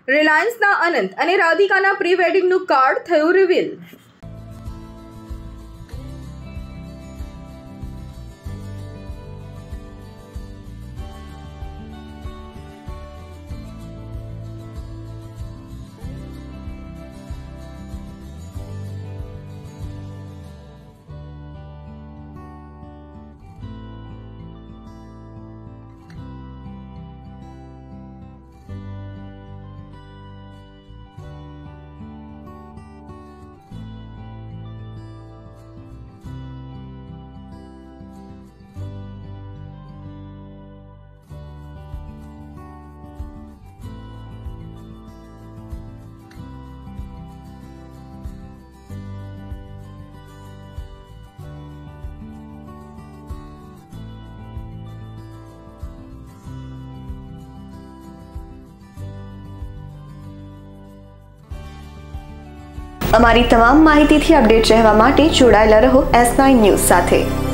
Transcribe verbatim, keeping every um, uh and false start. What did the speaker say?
રિલાયન્સના અનંત અને રાધિકાના પ્રી વેડિંગનું કાર્ડ થયું રિવીલ। અમારી તમામ માહિતીથી અપડેટ રહેવા માટે જોડાયેલા રહો એસ નાઇન ન્યૂઝ સાથે।